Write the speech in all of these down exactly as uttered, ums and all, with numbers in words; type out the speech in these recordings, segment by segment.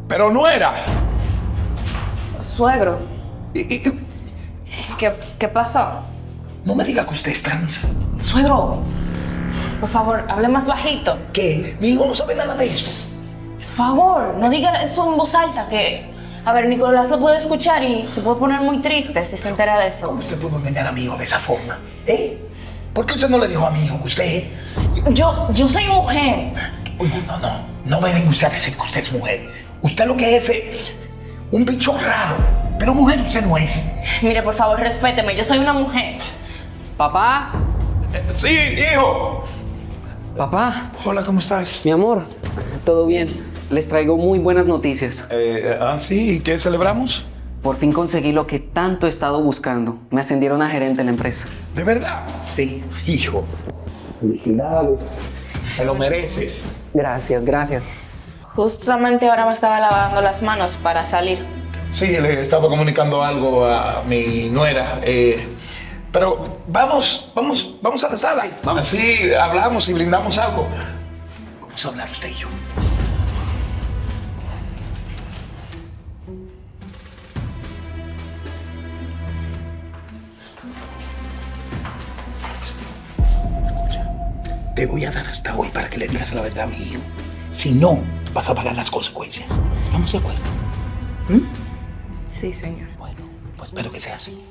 pero no era. Suegro. Y, y, ¿Qué, ¿Qué pasó? no me diga que usted es trans. Suegro, por favor, hable más bajito. ¿Qué? Mi hijo no sabe nada de esto. Por favor, no diga eso en voz alta, que... A ver, Nicolás lo puede escuchar y se puede poner muy triste si se entera de eso. ¿Cómo usted pudo engañar a mi hijo de esa forma? ¿Eh? ¿Por qué usted no le dijo a mi hijo que usted... Yo, yo soy mujer. No, no, no. No me venga usted a decir que usted es mujer. Usted lo que es es un bicho raro. Pero mujer usted no es. Mire, por favor, respéteme. Yo soy una mujer. ¿Papá? Eh, sí, hijo. ¿Papá? Hola, ¿cómo estás? Mi amor, ¿todo bien? Les traigo muy buenas noticias. Eh, ah, sí. ¿Y qué celebramos? Por fin conseguí lo que tanto he estado buscando. Me ascendieron a gerente en la empresa. ¿De verdad? Sí. Hijo. Felicidades. Te lo mereces. Gracias, gracias. Justamente ahora me estaba lavando las manos para salir. Sí, le estaba comunicando algo a mi nuera. Eh, pero vamos, vamos, vamos a la sala. Vamos. Así hablamos y brindamos algo. Vamos a hablar usted y yo. Escucha, te voy a dar hasta hoy para que le digas la verdad a mi hijo. Si no, vas a pagar las consecuencias. ¿Estamos de acuerdo? ¿Mm? Sí, señor. Bueno, pues espero que sea así.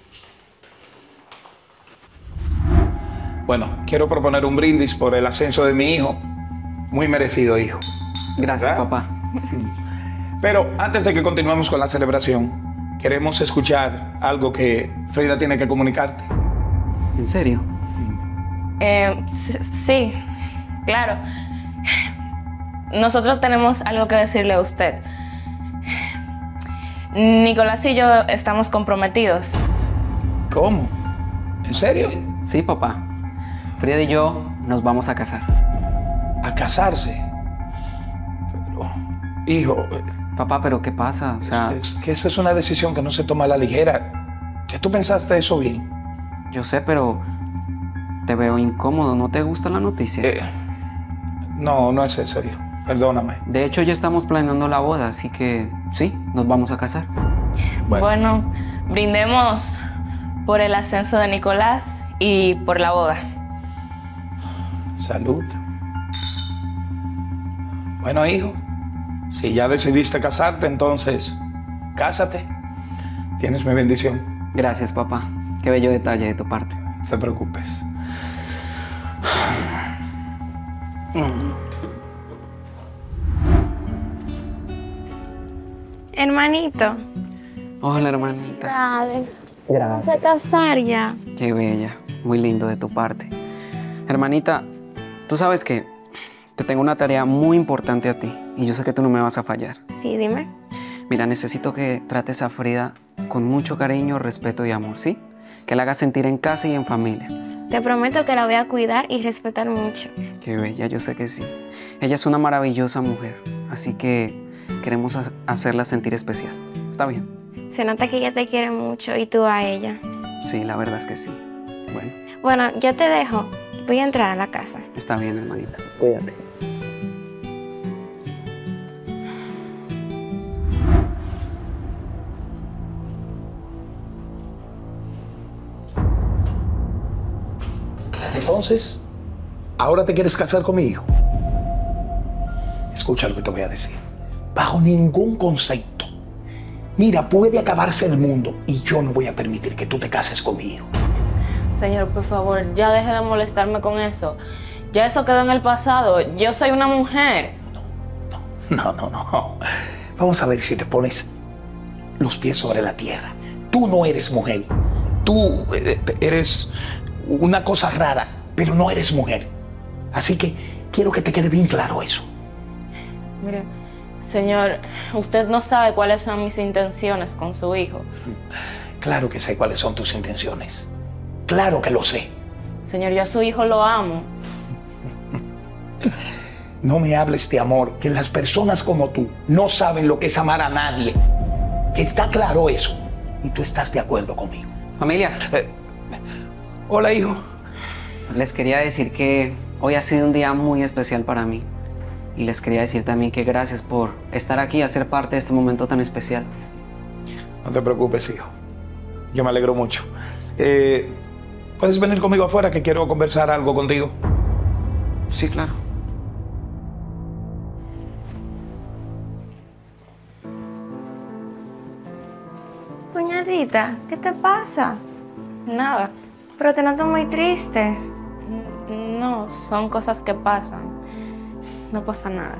Bueno, quiero proponer un brindis por el ascenso de mi hijo. Muy merecido, hijo. Gracias, ¿verdad? papá. Pero antes de que continuemos con la celebración, queremos escuchar algo que Frida tiene que comunicarte. ¿En serio? Eh, sí, claro. Nosotros tenemos algo que decirle a usted. Nicolás y yo estamos comprometidos. ¿Cómo? ¿En serio? Sí, papá. Frida y yo nos vamos a casar. ¿A casarse? Pero, hijo, Papá, ¿pero qué pasa? O sea, es que esa es una decisión que no se toma a la ligera. ¿Ya tú pensaste eso bien? yo sé, pero te veo incómodo. ¿No te gusta la noticia? Eh, no, no es en serio. Perdóname. De hecho, ya estamos planeando la boda, así que sí, nos vamos a casar. Bueno. Bueno, brindemos por el ascenso de Nicolás y por la boda. Salud. Bueno, hijo, si ya decidiste casarte, entonces cásate. Tienes mi bendición. Gracias, papá. Qué bello detalle de tu parte. No te preocupes. Hermanito. Hola, hermanita. Felicidades. Gracias. Vamos a casar ya. Qué bella. Muy lindo de tu parte. Hermanita, tú sabes que te tengo una tarea muy importante a ti y yo sé que tú no me vas a fallar. Sí, dime. Mira, necesito que trates a Frida con mucho cariño, respeto y amor, ¿sí? Que la hagas sentir en casa y en familia. Te prometo que la voy a cuidar y respetar mucho. Qué bella, yo sé que sí. Ella es una maravillosa mujer, así que queremos ha- hacerla sentir especial. ¿Está bien? Se nota que ella te quiere mucho y tú a ella. Sí, la verdad es que sí. Bueno, Bueno, yo te dejo. Voy a entrar a la casa. está bien, hermanita. Cuídate. Entonces, ¿ahora te quieres casar con mi hijo? Escucha lo que te voy a decir. Bajo ningún concepto. Mira, puede acabarse el mundo y yo no voy a permitir que tú te cases con mi hijo. Señor, por favor, ya deje de molestarme con eso. Ya eso quedó en el pasado. Yo soy una mujer. No, no, no. Vamos a ver si te pones los pies sobre la tierra. Tú no eres mujer. Tú eh, eres una cosa rara, pero no eres mujer. Así que quiero que te quede bien claro eso. Mire, señor, usted no sabe cuáles son mis intenciones con su hijo. Claro que sé cuáles son tus intenciones. Claro que lo sé. Señor, yo a su hijo lo amo. No me hables de amor, que las personas como tú no saben lo que es amar a nadie. Que está claro eso. Y tú estás de acuerdo conmigo. Familia, Eh, hola, hijo. les quería decir que hoy ha sido un día muy especial para mí. Y les quería decir también que gracias por estar aquí y hacer parte de este momento tan especial. No te preocupes, hijo. Yo me alegro mucho. Eh, ¿Puedes venir conmigo afuera que quiero conversar algo contigo? Sí, claro. Cuñadita, ¿qué te pasa? Nada. Pero te noto muy triste. No, son cosas que pasan. No pasa nada.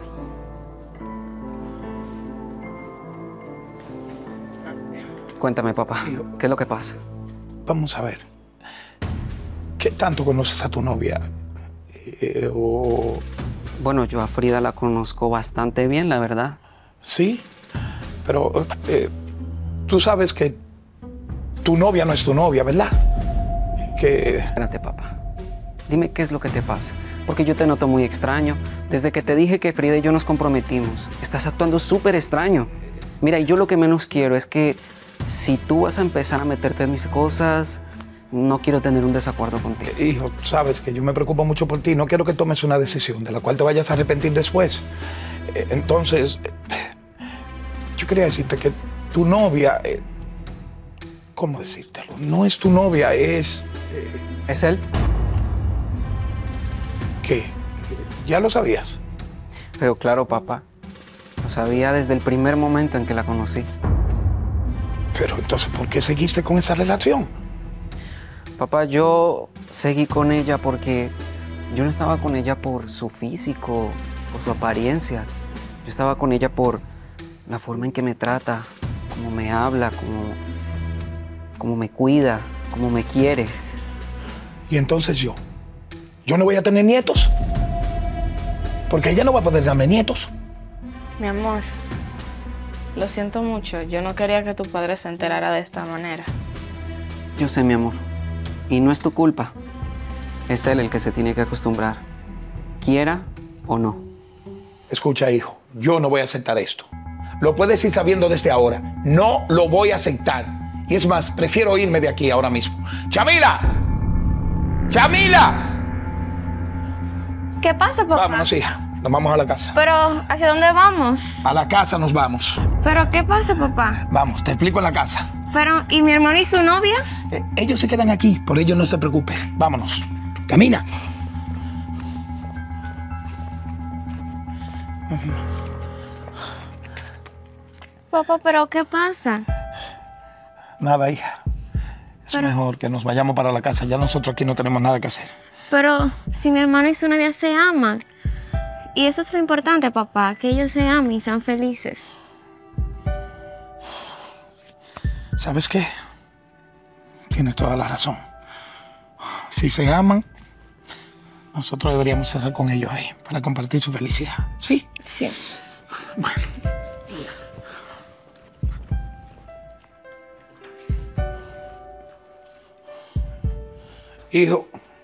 Cuéntame, papá, ¿qué es lo que pasa? Vamos a ver. ¿Qué tanto conoces a tu novia? Eh, o... Bueno, yo a Frida la conozco bastante bien, la verdad. Sí, pero eh, tú sabes que tu novia no es tu novia, ¿verdad? Que... Espérate, papá. Dime qué es lo que te pasa. Porque yo te noto muy extraño. Desde que te dije que Frida y yo nos comprometimos, estás actuando súper extraño. Mira, y yo lo que menos quiero es que si tú vas a empezar a meterte en mis cosas, no quiero tener un desacuerdo contigo. Hijo, sabes que yo me preocupo mucho por ti. No quiero que tomes una decisión de la cual te vayas a arrepentir después. Eh, Entonces, eh, yo quería decirte que tu novia... eh, ¿Cómo decírtelo? No es tu novia, es... eh, ¿Es él? ¿Qué? ¿Ya lo sabías? Pero claro, papá. Lo sabía desde el primer momento en que la conocí. Pero entonces, ¿por qué seguiste con esa relación? Papá, yo seguí con ella porque yo no estaba con ella por su físico, por su apariencia. Yo estaba con ella por la forma en que me trata, cómo me habla, cómo, cómo me cuida, cómo me quiere. Y entonces yo, ¿yo no voy a tener nietos? Porque ella no va a poder darme nietos. Mi amor, lo siento mucho. Yo no quería que tu padre se enterara de esta manera. Yo sé, mi amor. Y no es tu culpa. Es él el que se tiene que acostumbrar, quiera o no. Escucha, hijo, yo no voy a aceptar esto. Lo puedes ir sabiendo desde ahora. No lo voy a aceptar. Y es más, prefiero irme de aquí ahora mismo. ¡Chamila! ¡Chamila! ¿Qué pasa, papá? Vámonos, hija. Nos vamos a la casa. Pero, ¿hacia dónde vamos? A la casa nos vamos. ¿Pero qué pasa, papá? Vamos, te explico en la casa. Pero, ¿y mi hermano y su novia? Eh, ellos se quedan aquí, por ello no te preocupes. Vámonos. Camina. Papá, ¿pero qué pasa? Nada, hija. Es Pero- mejor que nos vayamos para la casa. Ya nosotros aquí no tenemos nada que hacer. Pero, si mi hermano y su novia se aman. Y eso es lo importante, papá, que ellos se amen y sean felices. ¿Sabes qué? Tienes toda la razón. Si se aman, nosotros deberíamos estar con ellos ahí para compartir su felicidad. ¿Sí? Sí. Bueno. Hijo,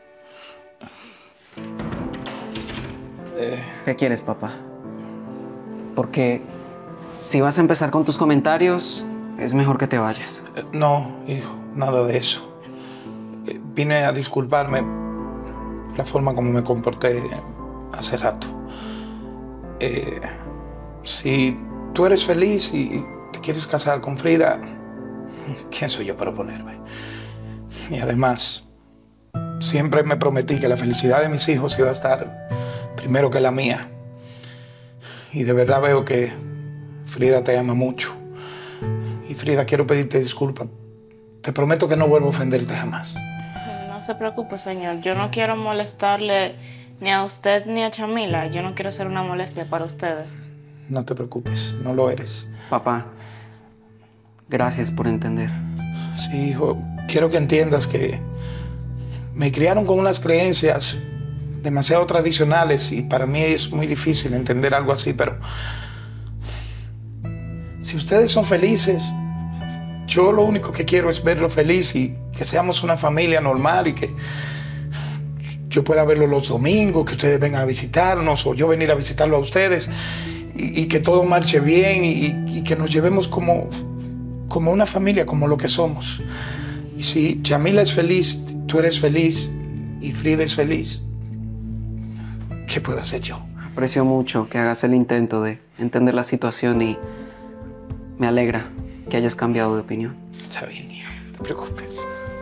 ¿Qué quieres, papá? Porque si vas a empezar con tus comentarios, es mejor que te vayas. eh, no, hijo, nada de eso. Eh, Vine a disculparme por la forma como me comporté hace rato. Eh, si tú eres feliz y te quieres casar con Frida, ¿quién soy yo para oponerme? Y además, siempre me prometí que la felicidad de mis hijos iba a estar primero que la mía. Y de verdad veo que Frida te ama mucho. Y Frida, quiero pedirte disculpas. Te prometo que no vuelvo a ofenderte jamás. No se preocupe, señor. Yo no quiero molestarle ni a usted ni a Chamila. Yo no quiero ser una molestia para ustedes. No te preocupes, no lo eres. Papá, gracias por entender. Sí, hijo, quiero que entiendas que me criaron con unas creencias demasiado tradicionales y para mí es muy difícil entender algo así, pero si ustedes son felices, yo lo único que quiero es verlo feliz y que seamos una familia normal y que yo pueda verlo los domingos, que ustedes vengan a visitarnos o yo venir a visitarlo a ustedes y, y que todo marche bien y, y que nos llevemos como, como una familia, como lo que somos. Y si Chamila es feliz, tú eres feliz y Frida es feliz, ¿qué puedo hacer yo? Aprecio mucho que hagas el intento de entender la situación y me alegra que hayas cambiado de opinión. Está bien, hijo, no te preocupes.